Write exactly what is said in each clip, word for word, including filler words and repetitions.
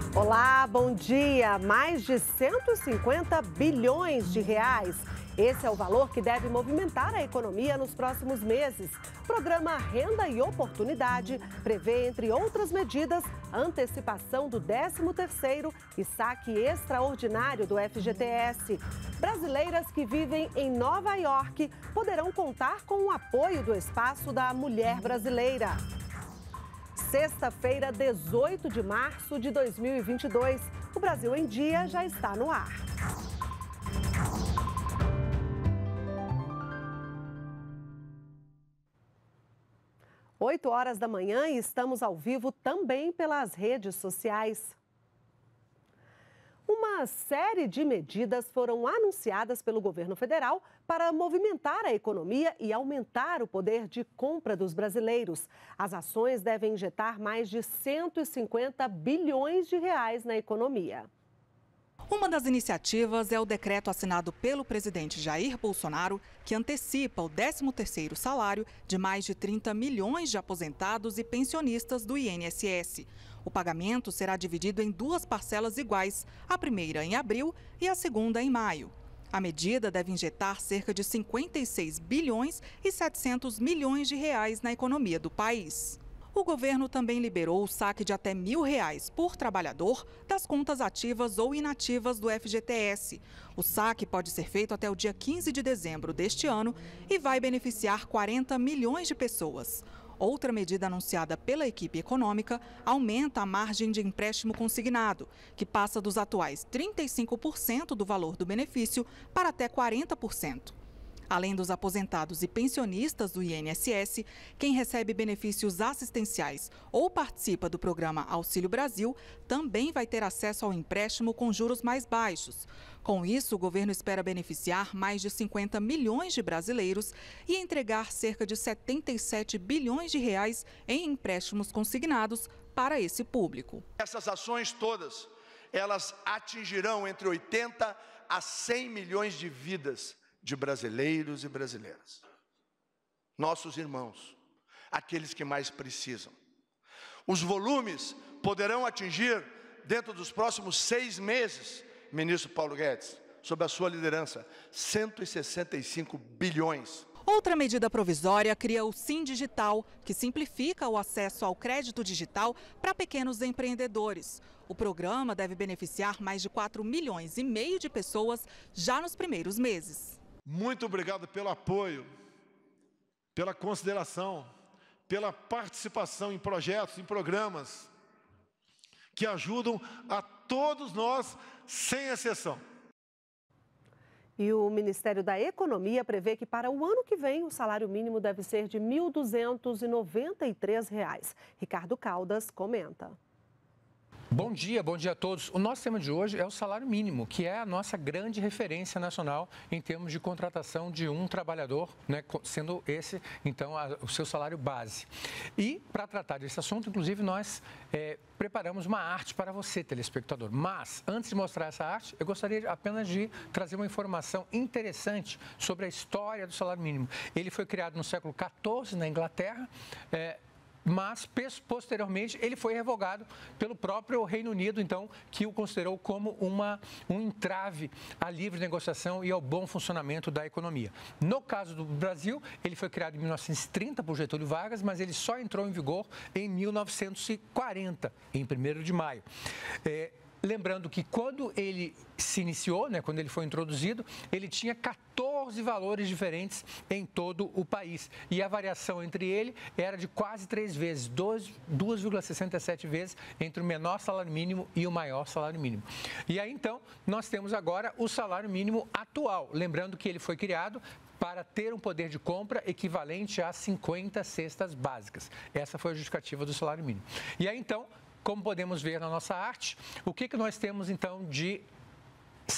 Olá, bom dia. Mais de cento e cinquenta bilhões de reais. Esse é o valor que deve movimentar a economia nos próximos meses. O programa Renda e Oportunidade prevê, entre outras medidas, a antecipação do décimo terceiro e saque extraordinário do F G T S. Brasileiras que vivem em Nova York poderão contar com o apoio do Espaço da Mulher Brasileira. Sexta-feira, dezoito de março de dois mil e vinte e dois. O Brasil em Dia já está no ar. oito horas da manhã e estamos ao vivo também pelas redes sociais. Uma série de medidas foram anunciadas pelo governo federal para movimentar a economia e aumentar o poder de compra dos brasileiros. As ações devem injetar mais de cento e cinquenta bilhões de reais na economia. Uma das iniciativas é o decreto assinado pelo presidente Jair Bolsonaro, que antecipa o décimo terceiro salário de mais de trinta milhões de aposentados e pensionistas do I N S S. O pagamento será dividido em duas parcelas iguais, a primeira em abril e a segunda em maio. A medida deve injetar cerca de cinquenta e seis bilhões e setecentos milhões de reais na economia do país. O governo também liberou o saque de até mil reais por trabalhador das contas ativas ou inativas do F G T S. O saque pode ser feito até o dia quinze de dezembro deste ano e vai beneficiar quarenta milhões de pessoas. Outra medida anunciada pela equipe econômica aumenta a margem de empréstimo consignado, que passa dos atuais trinta e cinco por cento do valor do benefício para até quarenta por cento. Além dos aposentados e pensionistas do I N S S, quem recebe benefícios assistenciais ou participa do programa Auxílio Brasil também vai ter acesso ao empréstimo com juros mais baixos. Com isso, o governo espera beneficiar mais de cinquenta milhões de brasileiros e entregar cerca de setenta e sete bilhões de reais em empréstimos consignados para esse público. Essas ações todas, elas atingirão entre oitenta a cem milhões de vidas de brasileiros e brasileiras. Nossos irmãos, aqueles que mais precisam. Os volumes poderão atingir, dentro dos próximos seis meses, ministro Paulo Guedes, sob a sua liderança, cento e sessenta e cinco bilhões. Outra medida provisória cria o Sim Digital, que simplifica o acesso ao crédito digital para pequenos empreendedores. O programa deve beneficiar mais de quatro milhões e meio de pessoas já nos primeiros meses. Muito obrigado pelo apoio, pela consideração, pela participação em projetos, em programas que ajudam a todos nós, sem exceção. E o Ministério da Economia prevê que para o ano que vem o salário mínimo deve ser de mil duzentos e noventa e três reais. Ricardo Caldas comenta. Bom dia, bom dia a todos. O nosso tema de hoje é o salário mínimo, que é a nossa grande referência nacional em termos de contratação de um trabalhador, né, sendo esse, então, a, o seu salário base. E, para tratar desse assunto, inclusive, nós é, preparamos uma arte para você, telespectador. Mas, antes de mostrar essa arte, eu gostaria apenas de trazer uma informação interessante sobre a história do salário mínimo. Ele foi criado no século quatorze, na Inglaterra, é, mas, posteriormente, ele foi revogado pelo próprio Reino Unido, então, que o considerou como uma, um entrave à livre negociação e ao bom funcionamento da economia. No caso do Brasil, ele foi criado em mil novecentos e trinta por Getúlio Vargas, mas ele só entrou em vigor em mil novecentos e quarenta, em primeiro de maio. É, Lembrando que quando ele se iniciou, né, quando ele foi introduzido, ele tinha quatorze valores diferentes em todo o país. E a variação entre ele era de quase três vezes, duas vírgula sessenta e sete vezes entre o menor salário mínimo e o maior salário mínimo. E aí, então, nós temos agora o salário mínimo atual. Lembrando que ele foi criado para ter um poder de compra equivalente a cinquenta cestas básicas. Essa foi a justificativa do salário mínimo. E aí, então, como podemos ver na nossa arte, o que, que nós temos, então, de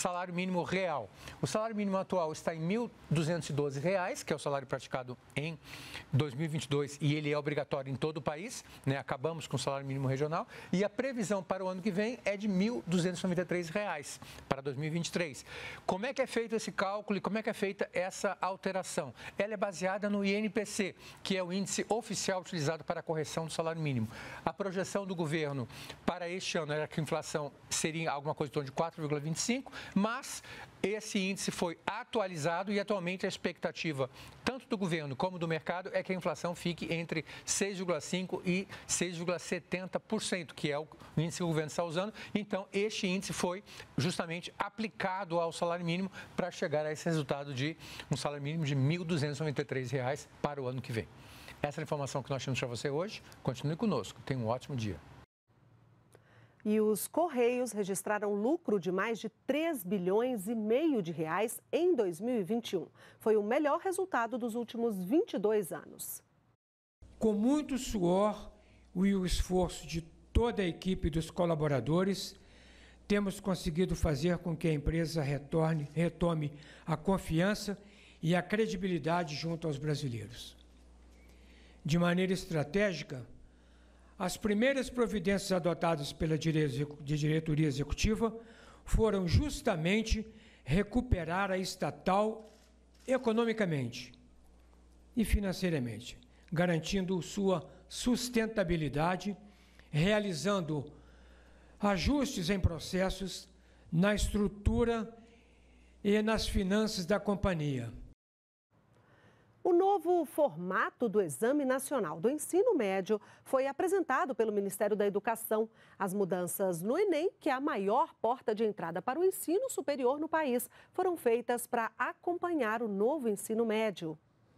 salário mínimo real. O salário mínimo atual está em mil duzentos e doze reais, que é o salário praticado em dois mil e vinte e dois, e ele é obrigatório em todo o país, né? Acabamos com o salário mínimo regional, e a previsão para o ano que vem é de mil duzentos e noventa e três reais para dois mil e vinte e três. Como é que é feito esse cálculo e como é que é feita essa alteração? Ela é baseada no I N P C, que é o índice oficial utilizado para a correção do salário mínimo. A projeção do governo para este ano era que a inflação seria alguma coisa em torno de quatro vírgula vinte e cinco, mas esse índice foi atualizado e atualmente a expectativa tanto do governo como do mercado é que a inflação fique entre seis vírgula cinco por cento e seis vírgula setenta por cento, que é o índice que o governo está usando. Então, este índice foi justamente aplicado ao salário mínimo para chegar a esse resultado de um salário mínimo de mil duzentos e noventa e três reais para o ano que vem. Essa é a informação que nós temos para você hoje. Continue conosco. Tenha um ótimo dia. E os Correios registraram lucro de mais de três bilhões e meio de reais em dois mil e vinte e um. Foi o melhor resultado dos últimos vinte e dois anos. Com muito suor e o esforço de toda a equipe dos colaboradores, temos conseguido fazer com que a empresa retorne, retome a confiança e a credibilidade junto aos brasileiros. De maneira estratégica, as primeiras providências adotadas pela diretoria executiva foram justamente recuperar a estatal economicamente e financeiramente, garantindo sua sustentabilidade, realizando ajustes em processos, na estrutura e nas finanças da companhia. O novo formato do Exame Nacional do Ensino Médio foi apresentado pelo Ministério da Educação. As mudanças no Enem, que é a maior porta de entrada para o ensino superior no país, foram feitas para acompanhar o novo ensino médio.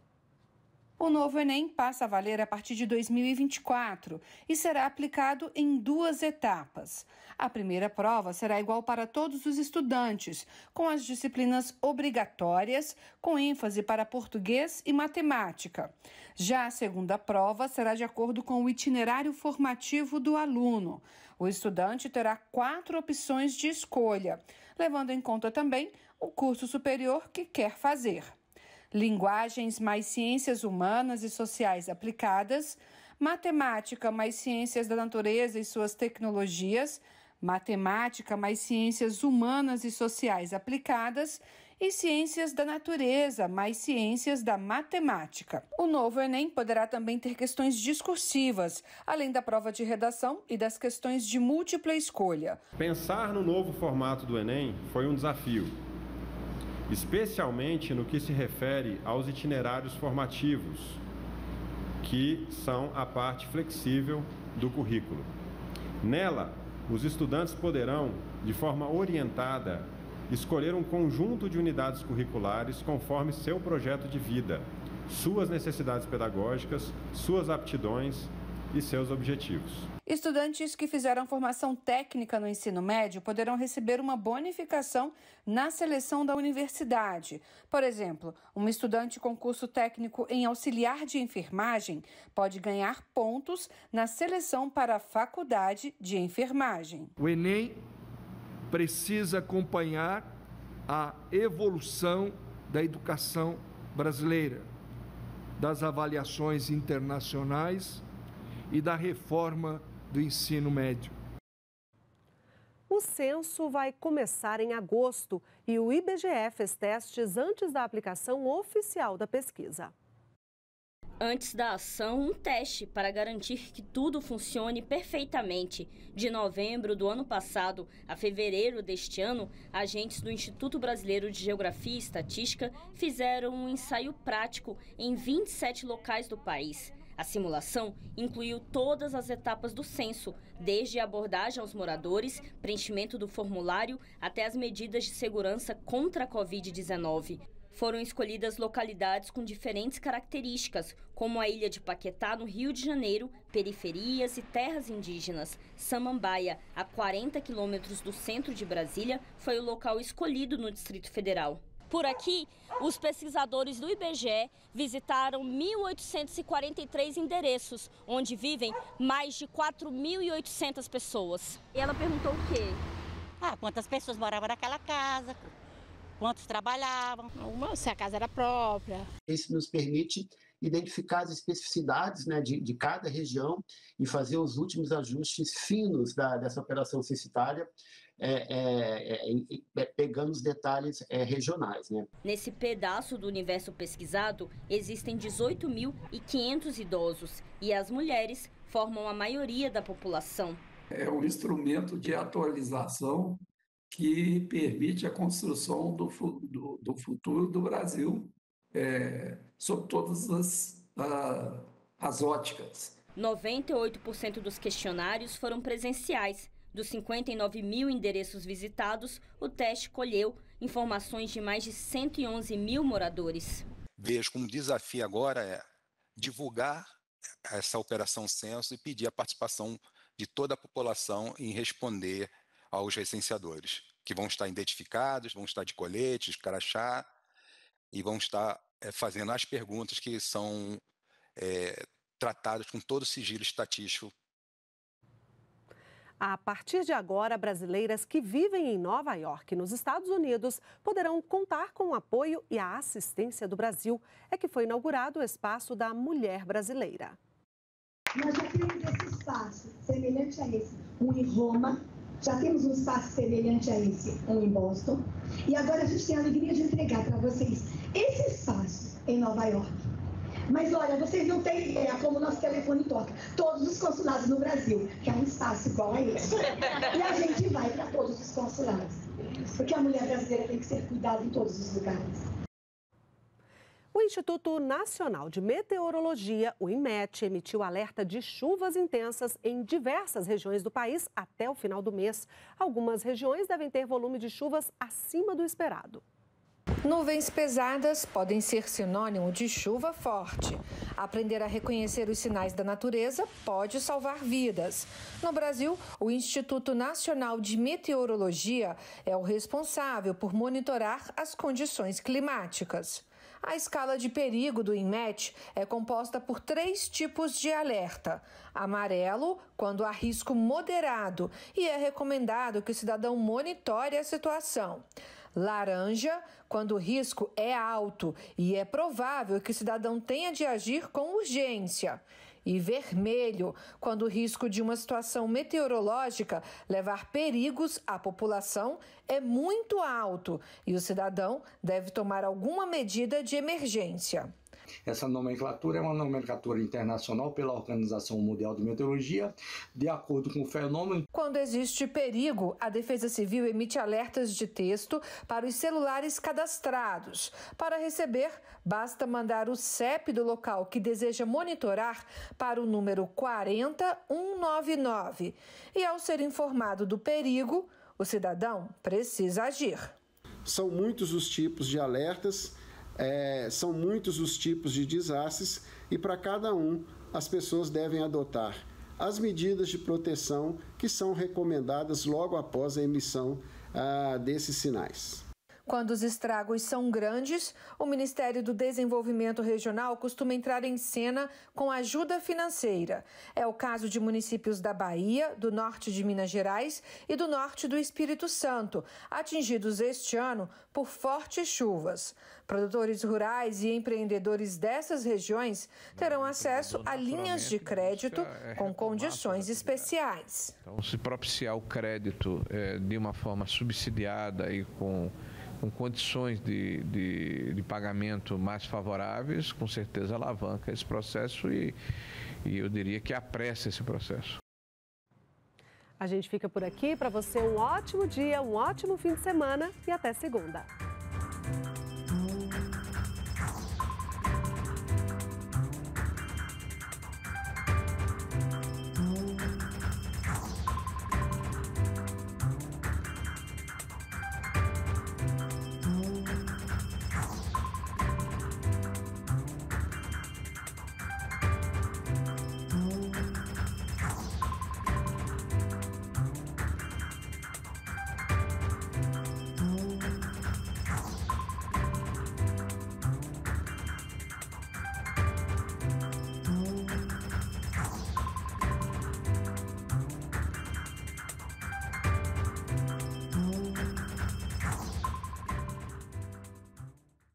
O novo Enem passa a valer a partir de dois mil e vinte e quatro e será aplicado em duas etapas. A primeira prova será igual para todos os estudantes, com as disciplinas obrigatórias, com ênfase para português e matemática. Já a segunda prova será de acordo com o itinerário formativo do aluno. O estudante terá quatro opções de escolha, levando em conta também o curso superior que quer fazer. Linguagens mais ciências humanas e sociais aplicadas, matemática mais ciências da natureza e suas tecnologias, matemática mais ciências humanas e sociais aplicadas e ciências da natureza mais ciências da matemática. O novo Enem poderá também ter questões discursivas, além da prova de redação e das questões de múltipla escolha. Pensar no novo formato do Enem foi um desafio, especialmente no que se refere aos itinerários formativos, que são a parte flexível do currículo. Nela, os estudantes poderão, de forma orientada, escolher um conjunto de unidades curriculares conforme seu projeto de vida, suas necessidades pedagógicas, suas aptidões e seus objetivos. Estudantes que fizeram formação técnica no ensino médio poderão receber uma bonificação na seleção da universidade. Por exemplo, um estudante com curso técnico em auxiliar de enfermagem pode ganhar pontos na seleção para a faculdade de enfermagem. O Enem precisa acompanhar a evolução da educação brasileira, das avaliações internacionais e da reforma do ensino médio. O censo vai começar em agosto e o I B G E fez testes antes da aplicação oficial da pesquisa. Antes da ação, um teste para garantir que tudo funcione perfeitamente. De novembro do ano passado a fevereiro deste ano, agentes do Instituto Brasileiro de Geografia e Estatística fizeram um ensaio prático em vinte e sete locais do país. A simulação incluiu todas as etapas do censo, desde a abordagem aos moradores, preenchimento do formulário, até as medidas de segurança contra a covid dezenove. Foram escolhidas localidades com diferentes características, como a ilha de Paquetá, no Rio de Janeiro, periferias e terras indígenas. Samambaia, a quarenta quilômetros do centro de Brasília, foi o local escolhido no Distrito Federal. Por aqui, os pesquisadores do I B G E visitaram mil oitocentos e quarenta e três endereços, onde vivem mais de quatro mil e oitocentas pessoas. E ela perguntou o quê? Ah, quantas pessoas moravam naquela casa, quantos trabalhavam. Uma, se a casa era própria. Isso nos permite identificar as especificidades, né, de, de cada região e fazer os últimos ajustes finos da, dessa operação censitária, é, é, é, é, pegando os detalhes é, regionais. Né? Nesse pedaço do universo pesquisado, existem dezoito mil e quinhentos idosos e as mulheres formam a maioria da população. É um instrumento de atualização que permite a construção do, do, do futuro do Brasil, é, sob todas as, a, as óticas. noventa e oito por cento dos questionários foram presenciais. Dos cinquenta e nove mil endereços visitados, o teste colheu informações de mais de cento e onze mil moradores. Vejo como desafio agora é divulgar essa operação censo e pedir a participação de toda a população em responder aos recenseadores, que vão estar identificados, vão estar de colete, de crachá, e vão estar é, fazendo as perguntas que são é, tratadas com todo o sigilo estatístico. A partir de agora, brasileiras que vivem em Nova York, nos Estados Unidos, poderão contar com o apoio e a assistência do Brasil. É que foi inaugurado o Espaço da Mulher Brasileira. Nós já temos esse espaço semelhante a esse, um em Roma, já temos um espaço semelhante a esse, um em Boston, e agora a gente tem a alegria de entregar para vocês esse espaço em Nova York. Mas olha, vocês não têm ideia como o nosso telefone toca. Todos os consulados no Brasil, que é um espaço igual a esse. E a gente vai para todos os consulados, porque a mulher brasileira tem que ser cuidada em todos os lugares. O Instituto Nacional de Meteorologia, o INMET, emitiu alerta de chuvas intensas em diversas regiões do país até o final do mês. Algumas regiões devem ter volume de chuvas acima do esperado. Nuvens pesadas podem ser sinônimo de chuva forte. Aprender a reconhecer os sinais da natureza pode salvar vidas. No Brasil, o Instituto Nacional de Meteorologia é o responsável por monitorar as condições climáticas. A escala de perigo do INMET é composta por três tipos de alerta. Amarelo, quando há risco moderado, e é recomendado que o cidadão monitore a situação. Laranja, quando o risco é alto e é provável que o cidadão tenha de agir com urgência. E vermelho, quando o risco de uma situação meteorológica levar perigos à população é muito alto e o cidadão deve tomar alguma medida de emergência. Essa nomenclatura é uma nomenclatura internacional pela Organização Mundial de Meteorologia, de acordo com o fenômeno. Quando existe perigo, a Defesa Civil emite alertas de texto para os celulares cadastrados. Para receber, basta mandar o C E P do local que deseja monitorar para o número quatro um nove nove. E ao ser informado do perigo, o cidadão precisa agir. São muitos os tipos de alertas. É, são muitos os tipos de desastres e para cada um as pessoas devem adotar as medidas de proteção que são recomendadas logo após a emissão ah, desses sinais. Quando os estragos são grandes, o Ministério do Desenvolvimento Regional costuma entrar em cena com ajuda financeira. É o caso de municípios da Bahia, do norte de Minas Gerais e do norte do Espírito Santo, atingidos este ano por fortes chuvas. Produtores rurais e empreendedores dessas regiões terão acesso a linhas de crédito com condições especiais. Então, se propiciar o crédito é, de uma forma subsidiada e com com condições de, de, de pagamento mais favoráveis, com certeza alavanca esse processo e, e eu diria que apressa esse processo. A gente fica por aqui. Para você, um ótimo dia, um ótimo fim de semana e até segunda.